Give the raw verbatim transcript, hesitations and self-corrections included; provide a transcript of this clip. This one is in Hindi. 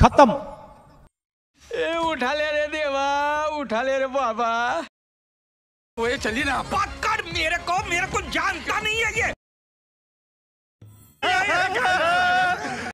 खत्म। ए उठा ले रे देवा, उठा ले रे बाबा। ओए चलिए ना, पकड़ मेरे को, मेरे को जानता नहीं है ये।